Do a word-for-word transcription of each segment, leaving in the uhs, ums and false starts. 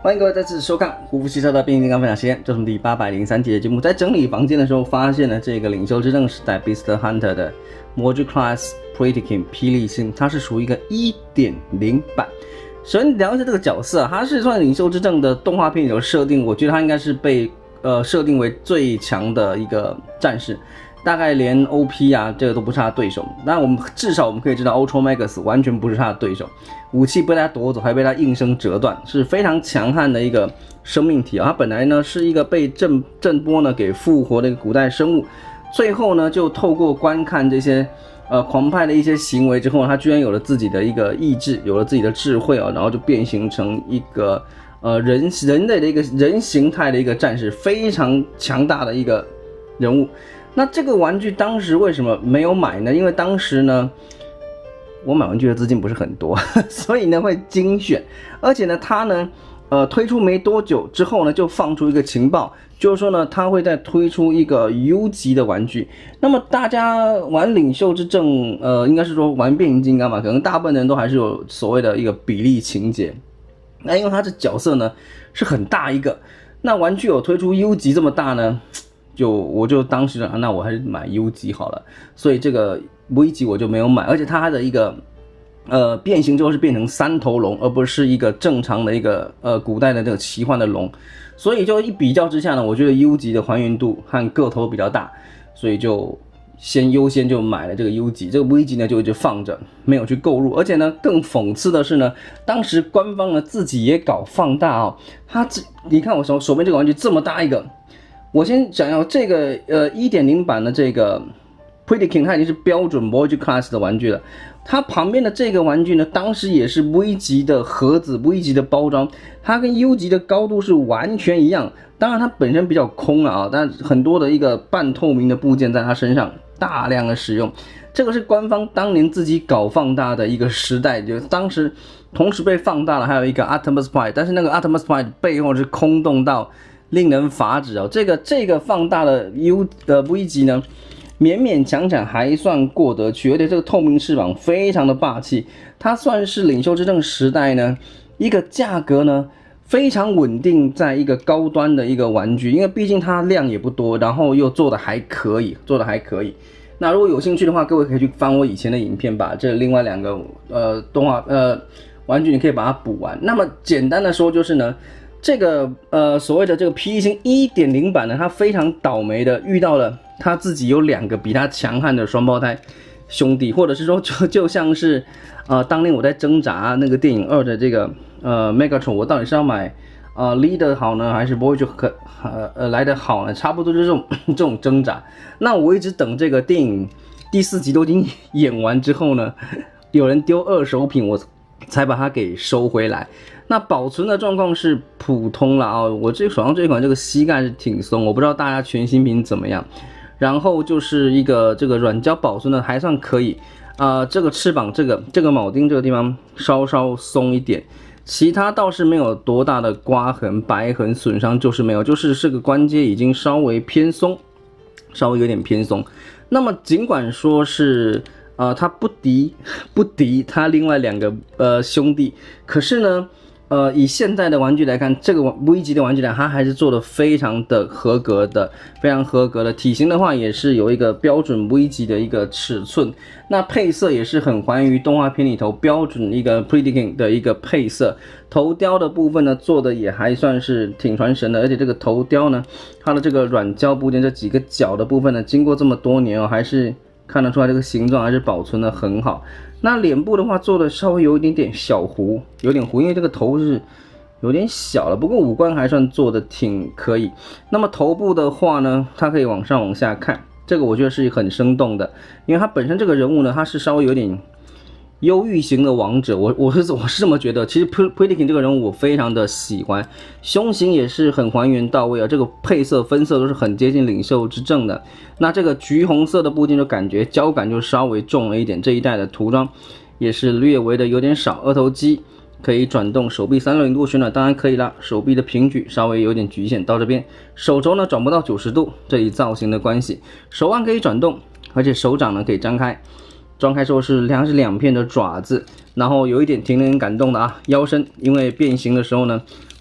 欢迎各位再次收看胡夫汽车的变形金刚分享时间，这是第八百零三集的节目。在整理房间的时候，发现了这个领袖之证时代 Beast Hunter 的 Module Class Predaking 霹雳星，它是属于一个 一点零 版。首先聊一下这个角色啊，它是算领袖之证的动画片有设定，我觉得它应该是被呃设定为最强的一个战士。 大概连 O P 啊，这个都不是他的对手。那我们至少我们可以知道 Ultra Magus 完全不是他的对手，武器被他夺走，还被他应声折断，是非常强悍的一个生命体啊。他本来呢是一个被震震波呢给复活的一个古代生物，最后呢就透过观看这些呃狂派的一些行为之后，他居然有了自己的一个意志，有了自己的智慧啊，然后就变形成一个呃人人类的一个人形态的一个战士，非常强大的一个人物。 那这个玩具当时为什么没有买呢？因为当时呢，我买玩具的资金不是很多，所以呢会精选，而且呢它呢，呃推出没多久之后呢，就放出一个情报，就是说呢它会再推出一个 U 级的玩具。那么大家玩领袖之证，呃应该是说玩变形金刚嘛，可能大部分人都还是有所谓的一个比例情节。那因为它的角色呢是很大一个，那玩具有推出 U 级这么大呢？ 就我就当时啊，那我还是买 U 级好了，所以这个 V 级我就没有买，而且它的一个呃变形之后是变成三头龙，而不是一个正常的一个呃古代的这个奇幻的龙，所以就一比较之下呢，我觉得 U 级的还原度和个头比较大，所以就先优先就买了这个 U 级，这个 V 级呢就一直放着没有去购入，而且呢更讽刺的是呢，当时官方呢自己也搞放大哦，它这你看我手手边这个玩具这么大一个。 我先讲要这个呃 一点零 版的这个 Predaking， 它已经是标准 Module Class 的玩具了。它旁边的这个玩具呢，当时也是 V 级的盒子 ，V 级的包装，它跟 U 级的高度是完全一样。当然它本身比较空了啊，但很多的一个半透明的部件在它身上大量的使用。这个是官方当年自己搞放大的一个时代，就当时同时被放大了，还有一个 Artemis Pride， 但是那个 Artemis Pride 背后是空洞到 令人发指哦！这个这个放大的 U 的 V 级呢，勉勉强强还算过得去，而且这个透明翅膀非常的霸气，它算是领袖之证时代呢一个价格呢非常稳定，在一个高端的一个玩具，因为毕竟它量也不多，然后又做的还可以，做的还可以。那如果有兴趣的话，各位可以去翻我以前的影片，把这另外两个呃动画呃玩具你可以把它补完。那么简单的说就是呢。 这个呃所谓的这个霹雳星 一点零 版呢，他非常倒霉的遇到了他自己有两个比他强悍的双胞胎兄弟，或者是说就就像是呃当年我在挣扎那个电影二的这个呃 Megatron， 我到底是要买呃 Leader 好呢，还是 Voyager 呃呃来的好呢？差不多就是这种这种挣扎。那我一直等这个电影第四集都已经演完之后呢，有人丢二手品，我才把它给收回来。 那保存的状况是普通了啊，我这手上这款这个膝盖是挺松，我不知道大家全新品怎么样。然后就是一个这个软胶保存的还算可以，啊、呃，这个翅膀这个这个铆钉这个地方稍稍松一点，其他倒是没有多大的刮痕、白痕损伤，就是没有，就是这个关节已经稍微偏松，稍微有点偏松。那么尽管说是呃它不敌不敌它另外两个呃兄弟，可是呢。 呃，以现在的玩具来看，这个 V 级的玩具呢，它还是做的非常的合格的，非常合格的。体型的话，也是有一个标准 V 级的一个尺寸。那配色也是很还原于动画片里头标准一个 Predaking 的一个配色。头雕的部分呢，做的也还算是挺传神的，而且这个头雕呢，它的这个软胶部件这几个角的部分呢，经过这么多年哦，还是看得出来这个形状还是保存的很好。 那脸部的话做的稍微有一点点小糊，有点糊，因为这个头是有点小了，不过五官还算做的挺可以。那么头部的话呢，它可以往上往下看，这个我觉得是很生动的，因为它本身这个人物呢，它是稍微有点忧郁型的王者，我我是我是这么觉得。其实 Predaking 这个人物我非常的喜欢，胸型也是很还原到位啊，这个配色分色都是很接近领袖之证的。那这个橘红色的部件就感觉胶感就稍微重了一点，这一代的涂装也是略微的有点少。二头肌可以转动，手臂三六零度旋转当然可以啦，手臂的平举稍微有点局限到这边，手肘呢转不到九十度，这一造型的关系，手腕可以转动，而且手掌呢可以张开。 张开之后是它是两片的爪子，然后有一点挺令人感动的啊，腰身，因为变形的时候呢，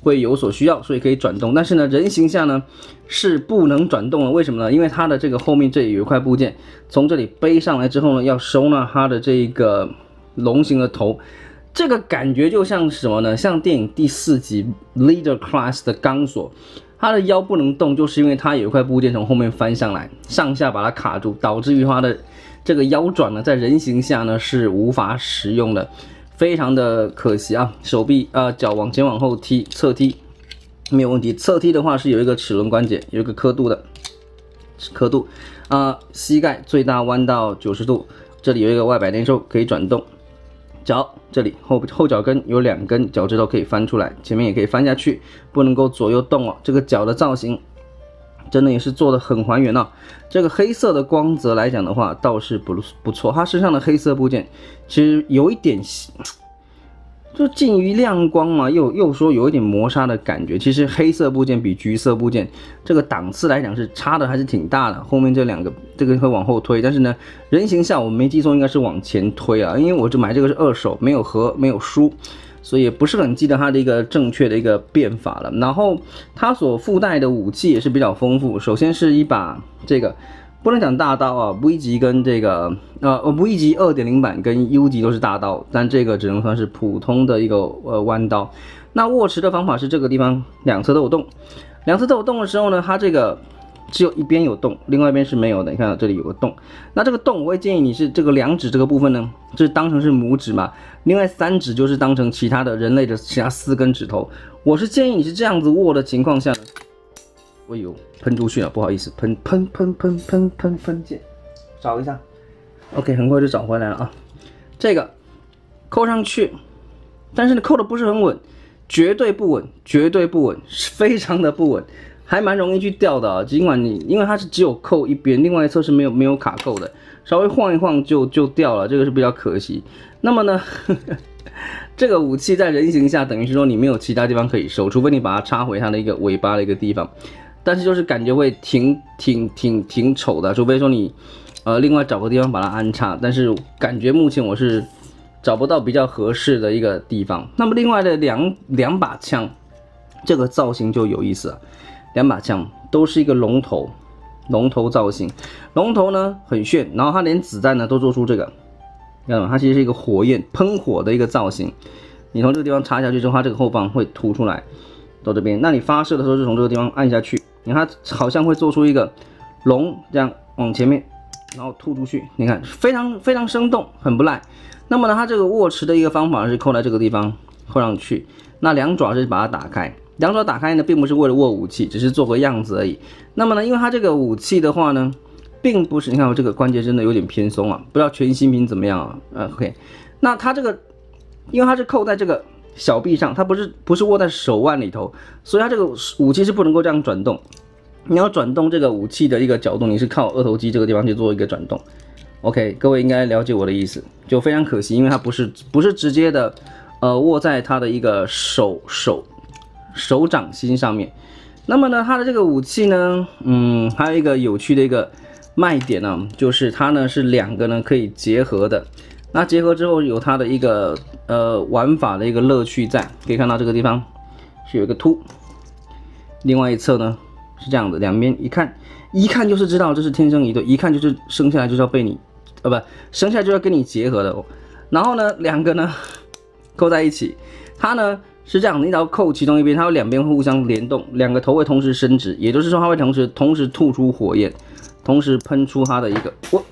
会有所需要，所以可以转动。但是呢，人形下呢是不能转动的，为什么呢？因为它的这个后面这里有一块部件，从这里背上来之后呢，要收纳它的这个龙形的头。这个感觉就像什么呢？像电影第四集 Leader Class 的钢索，它的腰不能动，就是因为它有一块部件从后面翻上来，上下把它卡住，导致于它的这个腰转呢，在人形下呢是无法使用的。非常的可惜啊，手臂呃脚往前往后踢，侧踢没有问题。侧踢的话是有一个齿轮关节，有一个刻度的刻度啊、呃，膝盖最大弯到九十度，这里有一个外摆内收可以转动。脚这里后后脚跟有两根脚趾头可以翻出来，前面也可以翻下去，不能够左右动哦。这个脚的造型真的也是做的很还原啊。这个黑色的光泽来讲的话，倒是不不错。它身上的黑色部件其实有一点，就近于亮光嘛，又又说有一点磨砂的感觉。其实黑色部件比橘色部件这个档次来讲是差的还是挺大的。后面这两个这个会往后推，但是呢，人形下我没记错应该是往前推啊，因为我就买这个是二手，没有合没有书。所以也不是很记得它的一个正确的一个变法了。然后它所附带的武器也是比较丰富。首先是一把这个不能讲大刀啊 ，V 级跟这个呃 V 级 二点零 版跟 U 级都是大刀，但这个只能算是普通的一个呃弯刀。那握持的方法是这个地方两侧都有洞，两侧都有洞的时候呢，它这个只有一边有洞，另外一边是没有的。你看这里有个洞，那这个洞我会建议你是这个两指这个部分呢，就是当成是拇指嘛，另外三指就是当成其他的人类的其他四根指头。我是建议你是这样子握的情况下呢，我有喷出去了，不好意思，喷喷喷喷喷喷喷键，找一下 ，OK， 很快就找回来了啊。这个扣上去，但是呢扣的不是很稳，绝对不稳，绝对不稳，非常的不稳。还蛮容易去掉的啊，尽管你因为它是只有扣一边，另外一侧是没有没有卡扣的，稍微晃一晃就就掉了，这个是比较可惜。那么呢，呵呵这个武器在人形下，等于是说你没有其他地方可以收，除非你把它插回它的一个尾巴的一个地方，但是就是感觉会挺挺挺挺丑的，除非说你呃另外找个地方把它安插，但是感觉目前我是找不到比较合适的一个地方。那么另外的两两把枪，这个造型就有意思了。两把枪都是一个龙头，龙头造型，龙头呢很炫，然后它连子弹呢都做出这个，看到吗？它其实是一个火焰喷火的一个造型。你从这个地方插下去之后，它这个后方会凸出来到这边。那你发射的时候就从这个地方按下去，你看它好像会做出一个龙这样往前面，然后突出去，你看非常非常生动，很不赖。那么呢，它这个握持的一个方法是扣在这个地方扣上去，那两爪是把它打开。两爪打开呢，并不是为了握武器，只是做个样子而已。那么呢，因为它这个武器的话呢，并不是，你看我这个关节真的有点偏松啊，不知道全新品怎么样啊？呃 ，OK， 那它这个，因为它是扣在这个小臂上，它不是不是握在手腕里头，所以它这个武器是不能够这样转动。你要转动这个武器的一个角度，你是靠二头肌这个地方去做一个转动。OK， 各位应该了解我的意思，就非常可惜，因为它不是不是直接的，呃，握在它的一个手手。手掌心上面。那么呢，它的这个武器呢，嗯，还有一个有趣的一个卖点呢，就是它呢是两个呢可以结合的。那结合之后有它的一个呃玩法的一个乐趣在，可以看到这个地方是有一个凸，另外一侧呢是这样的，两边一看一看就是知道这是天生一对，一看就是生下来就是要被你，呃不，生下来就要跟你结合的哦。然后呢，两个呢扣在一起，它呢。是这样的，你只要扣其中一边，它有两边会互相联动，两个头会同时伸直，也就是说它会同时同时吐出火焰，同时喷出它的一个我，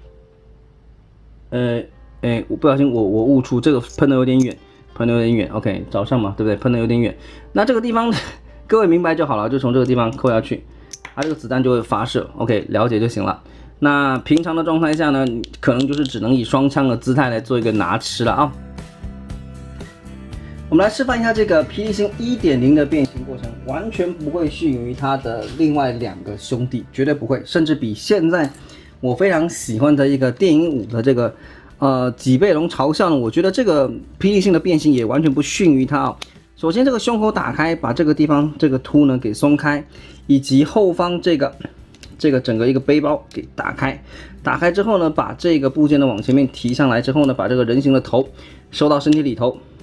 呃，哎，我不小心我我误出这个喷的有点远，喷的有点远 ，OK， 早上嘛，对不对？喷的有点远，那这个地方各位明白就好了，就从这个地方扣下去，它这个子弹就会发射 ，OK， 了解就行了。那平常的状态下呢，可能就是只能以双枪的姿态来做一个拿吃了啊。我们来示范一下这个霹雳星 一点零 的变形过程，完全不会逊于它的另外两个兄弟，绝对不会，甚至比现在我非常喜欢的一个电影五的这个呃脊背龙嘲笑呢，我觉得这个霹雳星的变形也完全不逊于它哦。首先这个胸口打开，把这个地方这个凸呢给松开，以及后方这个这个整个一个背包给打开，打开之后呢，把这个部件呢往前面提上来之后呢，把这个人形的头收到身体里头。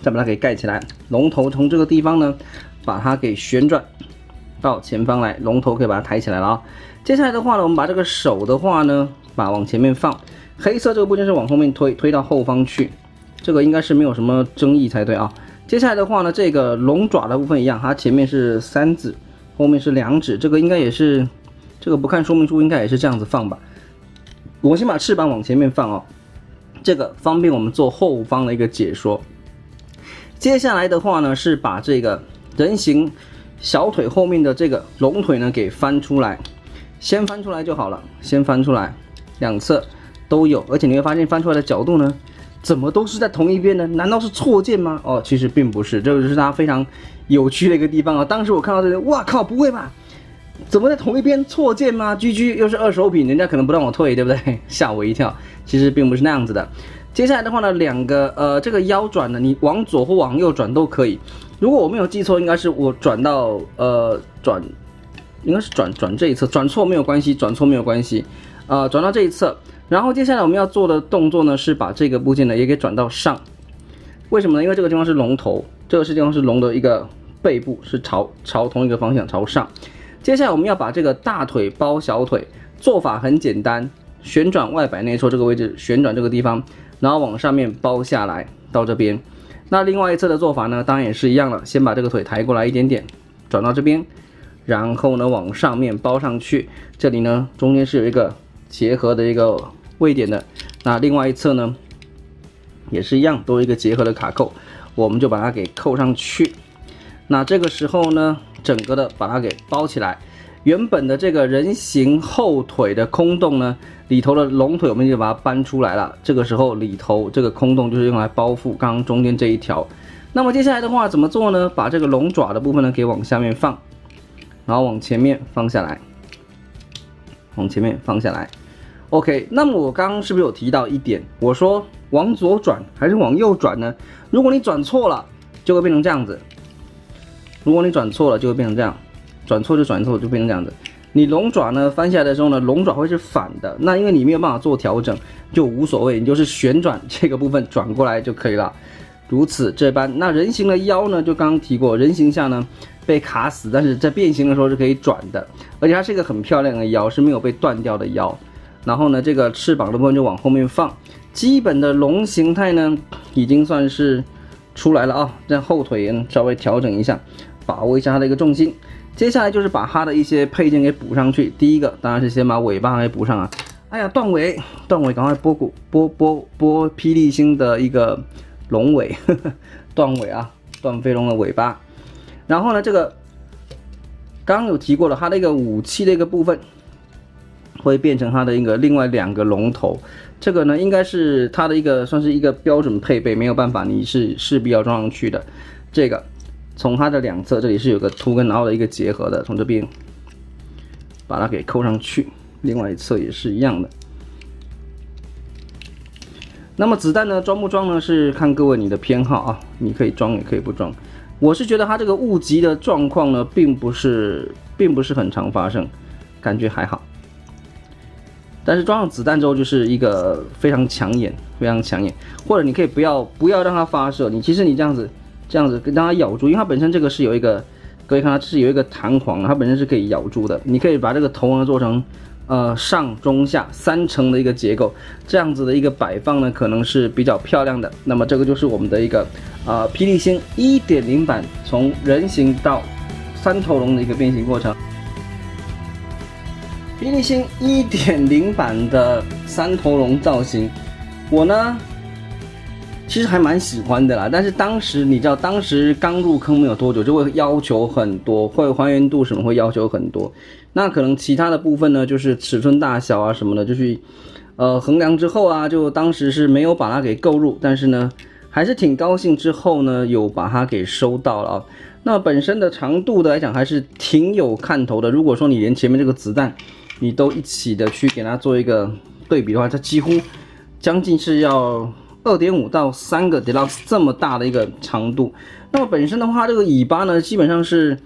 再把它给盖起来。龙头从这个地方呢，把它给旋转到前方来，龙头可以把它抬起来了啊。接下来的话呢，我们把这个手的话呢，把往前面放，黑色这个部件是往后面推，推到后方去，这个应该是没有什么争议才对啊。接下来的话呢，这个龙爪的部分一样，它前面是三指，后面是两指，这个应该也是，这个不看说明书应该也是这样子放吧。我先把翅膀往前面放哦，这个方便我们做后方的一个解说。接下来的话呢，是把这个人形小腿后面的这个龙腿呢给翻出来，先翻出来就好了，先翻出来，两侧都有，而且你会发现翻出来的角度呢，怎么都是在同一边呢？难道是错键吗？哦，其实并不是，这个是它非常有趣的一个地方啊。当时我看到这个，哇靠，不会吧？怎么在同一边错键吗 ？G G 又是二手品，人家可能不让我退，对不对？吓我一跳，其实并不是那样子的。接下来的话呢，两个呃这个腰转呢，你往左或往右转都可以。如果我没有记错，应该是我转到呃转，应该是转转这一侧，转错没有关系，转错没有关系，呃转到这一侧。然后接下来我们要做的动作呢，是把这个部件呢也给转到上。为什么呢？因为这个地方是龙头，这个地方是龙的一个背部，是朝朝同一个方向朝上。接下来我们要把这个大腿包小腿，做法很简单，旋转外摆内收这个位置，旋转这个地方，然后往上面包下来到这边。那另外一侧的做法呢，当然也是一样了，先把这个腿抬过来一点点，转到这边，然后呢往上面包上去。这里呢中间是有一个结合的一个位点的。那另外一侧呢也是一样，都有一个结合的卡扣，我们就把它给扣上去。那这个时候呢，整个的把它给包起来。原本的这个人形后腿的空洞呢，里头的龙腿我们就把它搬出来了。这个时候里头这个空洞就是用来包覆刚刚中间这一条。那么接下来的话怎么做呢？把这个龙爪的部分呢给往下面放，然后往前面放下来，往前面放下来。OK， 那么我刚刚是不是有提到一点？我说往左转还是往右转呢？如果你转错了，就会变成这样子。如果你转错了，就会变成这样。转错就转错，就变成这样子。你龙爪呢翻下来的时候呢，龙爪会是反的。那因为你没有办法做调整，就无所谓，你就是旋转这个部分转过来就可以了。如此这般。那人形的腰呢，就刚刚提过，人形下呢被卡死，但是在变形的时候是可以转的，而且它是一个很漂亮的腰，是没有被断掉的腰。然后呢，这个翅膀的部分就往后面放。基本的龙形态呢，已经算是出来了啊。这后腿呢稍微调整一下，把握一下它的一个重心。接下来就是把它的一些配件给补上去。第一个当然是先把尾巴给补上啊。哎呀，断尾，断尾，赶快拨骨拨拨拨霹雳星的一个龙尾，呵呵断尾啊，断飞龙的尾巴。然后呢，这个刚刚有提过了，它的一个武器的一个部分会变成它的一个另外两个龙头。这个呢，应该是它的一个算是一个标准配备，没有办法，你是势必要装上去的。这个。从它的两侧，这里是有个凸跟凹的一个结合的，从这边把它给扣上去，另外一侧也是一样的。那么子弹呢，装不装呢？是看各位你的偏好啊，你可以装也可以不装。我是觉得它这个误击的状况呢，并不是并不是很常发生，感觉还好。但是装上子弹之后，就是一个非常抢眼，非常抢眼。或者你可以不要不要让它发射，你其实你这样子。这样子让它咬住，因为它本身这个是有一个，各位看它是有一个弹簧，它本身是可以咬住的。你可以把这个头呢做成呃上中下三层的一个结构，这样子的一个摆放呢可能是比较漂亮的。那么这个就是我们的一个呃霹雳星 一点零 版从人形到三头龙的一个变形过程。霹雳星 一点零 版的三头龙造型，我呢。其实还蛮喜欢的啦，但是当时你知道，当时刚入坑没有多久，就会要求很多，会还原度什么会要求很多。那可能其他的部分呢，就是尺寸大小啊什么的，就去呃衡量之后啊，就当时是没有把它给购入，但是呢，还是挺高兴之后呢，有把它给收到了啊。那本身的长度的来讲，还是挺有看头的。如果说你连前面这个子弹，你都一起的去给它做一个对比的话，它几乎将近是要。二点五 到三个 Deluxe 这么大的一个长度，那么本身的话，这个尾巴呢，基本上是，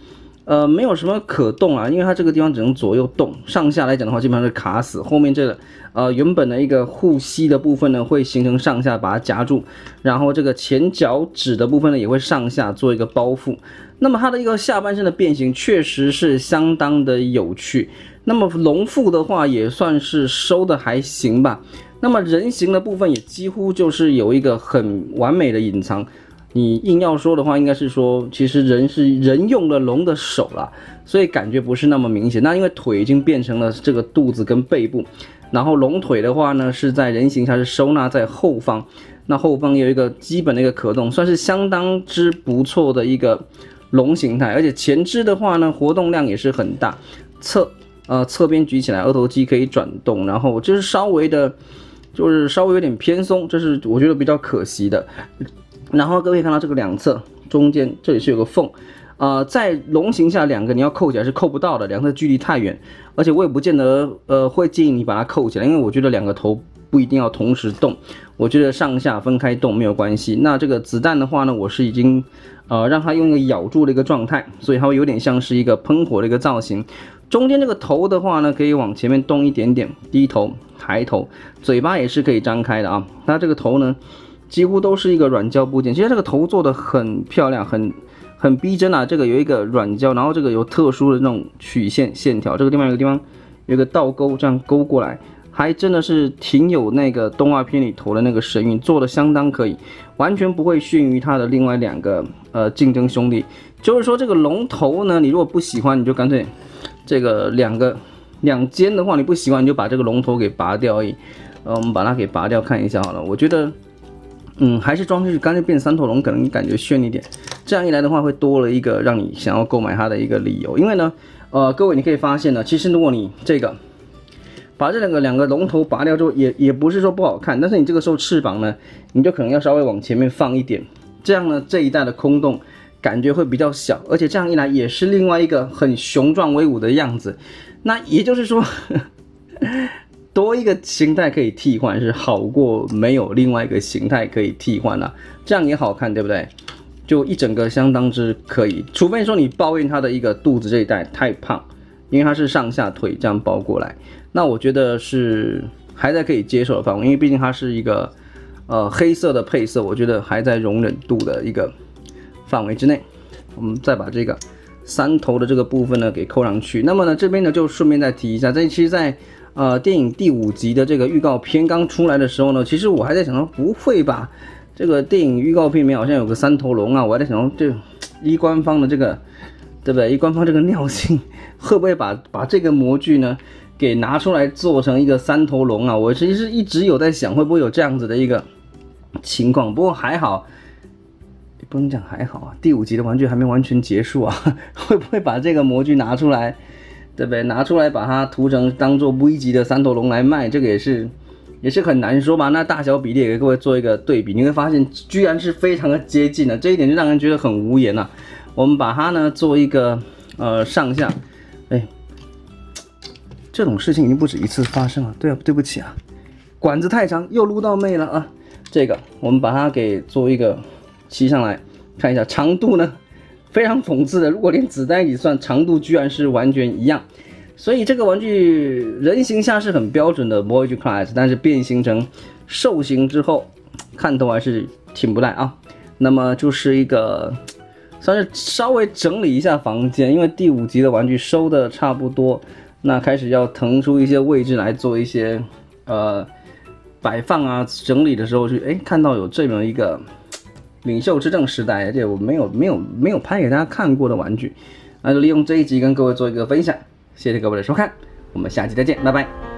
呃，没有什么可动啊，因为它这个地方只能左右动，上下来讲的话基本上是卡死。后面这个呃原本的一个护膝的部分呢，会形成上下把它夹住，然后这个前脚趾的部分呢也会上下做一个包覆。那么它的一个下半身的变形确实是相当的有趣。那么龙腹的话也算是收的还行吧。那么人形的部分也几乎就是有一个很完美的隐藏。你硬要说的话，应该是说，其实人是人用了龙的手啦，所以感觉不是那么明显。那因为腿已经变成了这个肚子跟背部，然后龙腿的话呢，是在人形它是收纳在后方，那后方有一个基本的一个可动，算是相当之不错的一个龙形态。而且前肢的话呢，活动量也是很大，侧呃侧边举起来，二头肌可以转动，然后就是稍微的，就是稍微有点偏松，这是我觉得比较可惜的。然后各位看到这个两侧中间这里是有个缝，呃，在龙形下两个你要扣起来是扣不到的，两侧距离太远，而且我也不见得呃会建议你把它扣起来，因为我觉得两个头不一定要同时动，我觉得上下分开动没有关系。那这个子弹的话呢，我是已经呃让它用一个咬住的一个状态，所以它会有点像是一个喷火的一个造型。中间这个头的话呢，可以往前面动一点点，低头、抬头，嘴巴也是可以张开的啊。它这个头呢，几乎都是一个软胶部件，其实这个头做的很漂亮，很很逼真啊。这个有一个软胶，然后这个有特殊的那种曲线线条，这个地方有个地方有一个倒钩，这样勾过来，还真的是挺有那个动画片里头的那个神韵，做的相当可以，完全不会逊于它的另外两个呃竞争兄弟。就是说这个龙头呢，你如果不喜欢，你就干脆这个两个两尖的话，你不喜欢你就把这个龙头给拔掉而已。呃，我们把它给拔掉看一下好了，我觉得。嗯，还是装上去，干脆变三头龙，可能感觉炫一点。这样一来的话，会多了一个让你想要购买它的一个理由。因为呢，呃，各位你可以发现呢，其实如果你这个把这两个两个龙头拔掉之后，也也不是说不好看，但是你这个时候翅膀呢，你就可能要稍微往前面放一点，这样呢，这一代的空洞感觉会比较小，而且这样一来也是另外一个很雄壮威武的样子。那也就是说。多一个形态可以替换是好过没有另外一个形态可以替换啦、啊，这样也好看，对不对？就一整个相当之可以，除非说你抱怨它的一个肚子这一带太胖，因为它是上下腿这样包过来，那我觉得是还在可以接受的范围，因为毕竟它是一个呃黑色的配色，我觉得还在容忍度的一个范围之内。我们再把这个三头的这个部分呢给扣上去，那么呢这边呢就顺便再提一下，这其实在。呃，电影第五集的这个预告片刚出来的时候呢，其实我还在想说，不会吧？这个电影预告片里面好像有个三头龙啊，我还在想说，这依官方的这个，对不对？依官方这个尿性，会不会把把这个模具呢给拿出来做成一个三头龙啊？我其实一直有在想，会不会有这样子的一个情况？不过还好，不能讲还好啊，第五集的玩具还没完全结束啊，会不会把这个模具拿出来？对不对？拿出来把它涂成当做 V 级的三头龙来卖，这个也是也是很难说吧？那大小比例也给各位做一个对比，你会发现居然是非常的接近的，这一点就让人觉得很无言啊。我们把它呢做一个呃上下，哎，这种事情已经不止一次发生了。对啊，对不起啊，管子太长又撸到妹了啊。这个我们把它给做一个骑上来，看一下长度呢。非常讽刺的，如果连子弹一起算，长度居然是完全一样，所以这个玩具人形下是很标准的 Voyage Class， 但是变形成兽形之后，看头还是挺不赖啊。那么就是一个算是稍微整理一下房间，因为第五集的玩具收的差不多，那开始要腾出一些位置来做一些呃摆放啊，整理的时候去哎看到有这么一个。领袖之证时代，而且我没有没有没有拍给大家看过的玩具，那就利用这一集跟各位做一个分享，谢谢各位的收看，我们下期再见，拜拜。